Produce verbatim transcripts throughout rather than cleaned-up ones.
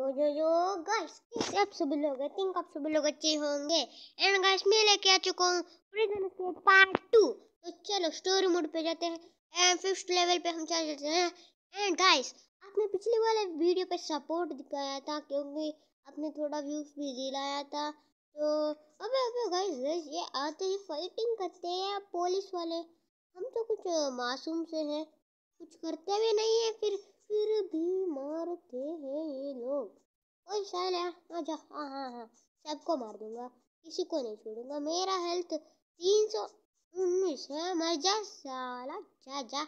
जो जो जो गाइस कैसे आप सभी लोग आई थिंक आप सभी लोग अच्छे होंगे। एंड गाइस मैं लेके आ चुका हूँ प्रिजन एस्केप पार्ट टू। तो चलो स्टोरी मोड पे जाते हैं एंड फिफ्थ लेवल पे हम चल जाते हैं। एंड गाइस आपने पिछले वाले वीडियो पे सपोर्ट दिखाया था क्योंकि आपने थोड़ा व्यूज भी दिलाया था। तो अबे अबे गाइस ये आते ही फाइटिंग करते हैं पुलिस वाले। हम तो कुछ मासूम से हैं, कुछ करते भी नहीं है, फिर फिर भी मारते हैं ये लोग। ओए साले आजा, हाँ हाँ हाँ सबको मार दूंगा, किसी को नहीं छोड़ूंगा। मेरा हेल्थ तीन सौ उन्नीस है, मर जा साला, जा जा।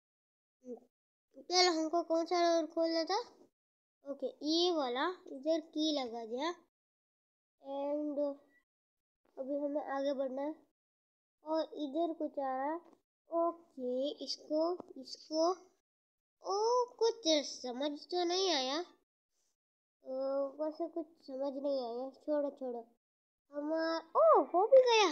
चलो हमको कौन सा डोर खोलना था? ओके ये वाला, इधर की लगा दिया। एंड अभी हमें आगे बढ़ना है और इधर कुछ आ रहा है। ओके इसको इसको ओ कुछ समझ तो नहीं आया, ऊपर से कुछ समझ नहीं आया, छोड़ो छोड़ो। हमारा ओ हो भी गया।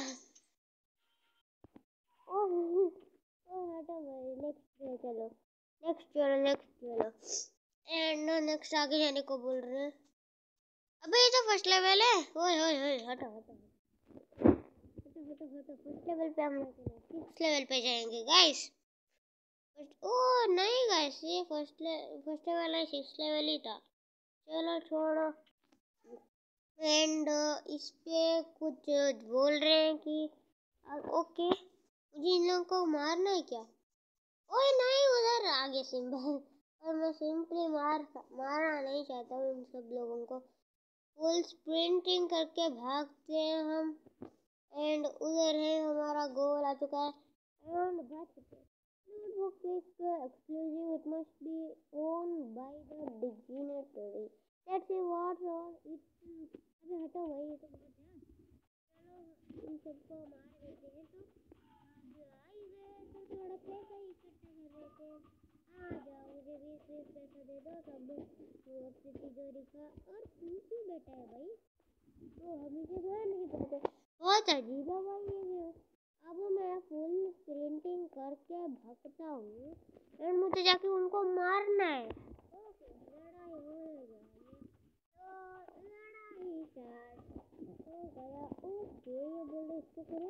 ओ हटो भाई, नेक्स्ट चलो नेक्स्ट चलो नेक्स्ट चलो एंड नेक्स्ट आगे जाने को बोल रहे हैं। अबे ये तो फर्स्ट लेवल है। ओए ओए ओए हटो हटो हटो हटो हटो फर्स्ट लेवल पे हम सिक्स लेवल पे जाएंगे गाइस। ओ नहीं गाइस ये फर्स्ट ले फर्स्ट लेवल है, सिक्स लेवल ही था। चलो छोड़ो। एंड इस पे कुछ बोल रहे हैं कि ओके मुझे इन लोगों को मारना है क्या? ओए नहीं उधर आगे सिंबल, और मैं सिंपली मार मारना नहीं चाहता हूँ इन सब लोगों को। फुल स्प्रिंटिंग करके भागते हैं हम। एंड उधर है हमारा गोल आ चुका है एंड भाग चुके हैं। Notebook is uh, exclusive. It must be owned by the dignitary. Let's see what's on it. अबे हटो भाई, ये तो बहुत है। चलो इन सबको मार देते हैं। तो आई गए तो थोड़ा पैसा इकट्ठा कर लेते हैं। आ जाओ मुझे बीस बीस पैसा दे दो सब अपनी तिजोरी का। और तू क्यों बैठा है भाई? तो हम इसे ध्यान नहीं करते। बहुत अजीब है भाई ये। अब मैं फुल स्प्रिंटिंग करके भागता हूँ एंड मुझे जाके उनको मारना है। ओके लड़ाई हो गई, तो लड़ाई स्टार्ट हो गया। ओके ये बोल रहे इसको करो,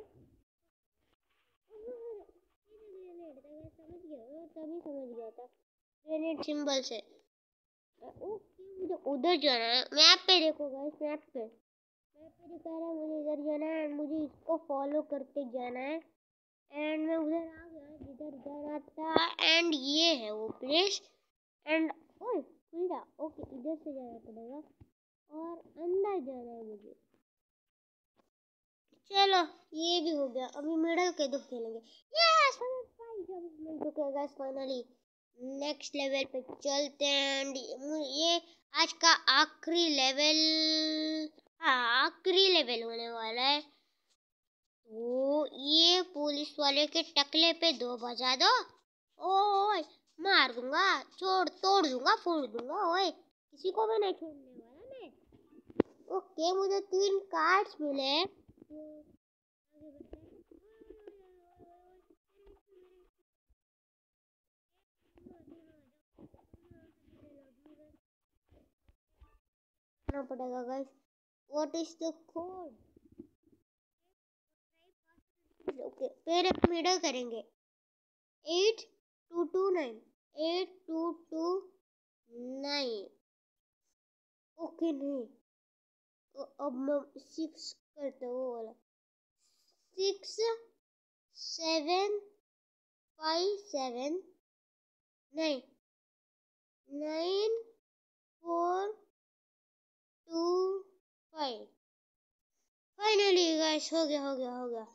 ग्रेनेड था, समझ गया, तभी समझ गया था ग्रेनेड सिंबल से। ओके मुझे उधर जाना है। मैप पे देखो गाइस, मैप पे मैप पे दिखा रहा है मुझे इधर जाना है एंड मुझे इसको फॉलो करते जाना है। एंड मैं उधर आ गया जिधर जाना था एंड ये है वो प्लेस। एंड ओए खुल जा। ओके इधर से जाना पड़ेगा और अंदर जाना है मुझे। चलो ये भी हो गया, अभी मिडल के दो खेलेंगे। यस मिल चुके गाइस फाइनली। नेक्स्ट लेवल पे चलते हैं एंड ये आज का आखिरी लेवल, हाँ आखिरी लेवल होने वाला है। तो ये पुलिस वाले के टकले पे दो बजा दो। ओए मार दूंगा, छोड़ तोड़ दूंगा, फोड़ दूंगा। ओए किसी को भी नहीं छोड़ने वाला मैं। ओके मुझे तीन कार्ड्स मिले। पड़ेगा guys, what is the code? Okay फिर मिडल करेंगे। Eight two two nine eight two two nine. Okay नहीं तो अब मैं सिक्स करता हूँ वाला। Six seven five seven nine nine four two five. Finally guys हो गया हो गया हो गया।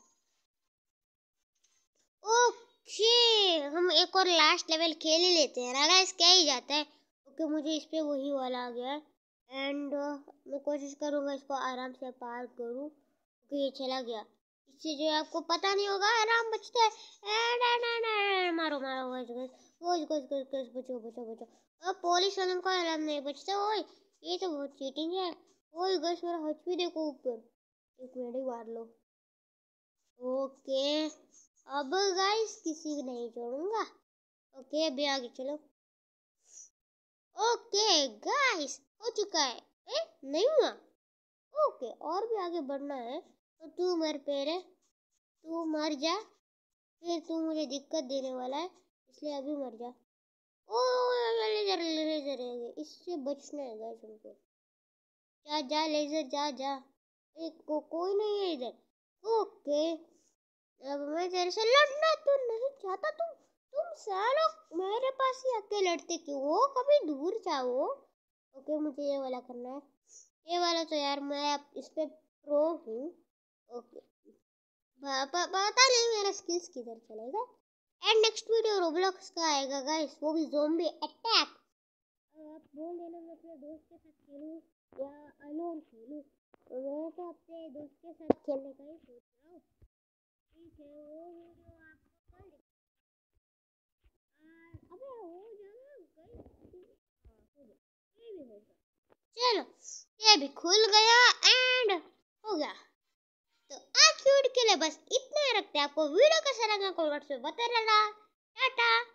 ओके हम एक और लास्ट लेवल खेल ही लेते हैं ना गाइस, क्या ही जाता है। ओके मुझे इस पे वही वाला आ गया एंड मैं कोशिश करूँगा इसको आराम से पार करूँ। ओके ये चला गया, इससे जो आपको पता नहीं होगा आराम बचता है। एंड एंड एंड मारो मारो गस गस गस गस गस बचो बचो बचो। अब पुलिस वालों का आराम नहीं बचता। ओए ये तो बहुत चीटिंग है। ओए गस मेरा एचपी देखो ऊपर, एक मिनट ही मार लो। ओके अब गाइस किसी को नहीं छोड़ूंगा। ओके अभी आगे चलो। ओके गाइस हो चुका है। ए? नहीं हुआ? ओके, और भी आगे बढ़ना है तो तू मर पहले, तू मर जा, फिर तू मुझे दिक्कत देने वाला है, इसलिए अभी मर जा। ओ लेजर लेजर है, इससे बचना है गाइस हमको। जा जा लेजर जा जा, एक को कोई नहीं है इधर। ओके, अब मैं तेरे से लड़ना तो नहीं चाहता, तुम तुम सालों मेरे पास ही आके लड़ते क्यों हो? कभी दूर जाओ। ओके, मुझे ये वाला करना है, ये वाला तो यार मैं इस पे प्रो हूँ। ओके, पता नहीं मेरा स्किल्स किधर चलेगा। एंड नेक्स्ट वीडियो रोब्लॉक्स का आएगा गाइस, वो भी ज़ॉम्बी अटैक। आप बोल देना मैं अपने दोस्त के साथ खेलूं या अलोन खेलूं, तो मैं तो अपने दोस्त के साथ खेलने का ही सोच रहा हूँ। ठीक है, वो वीडियो आपको कल अबे हो जाना गई। हाँ, हो गया, ये भी होगा। चलो, ये भी खुल गया एंड हो गया। तो आज वीडियो के लिए बस इतना ही रखते हैं। आपको वीडियो कैसा लगा कमेंट में बताना। टाटा।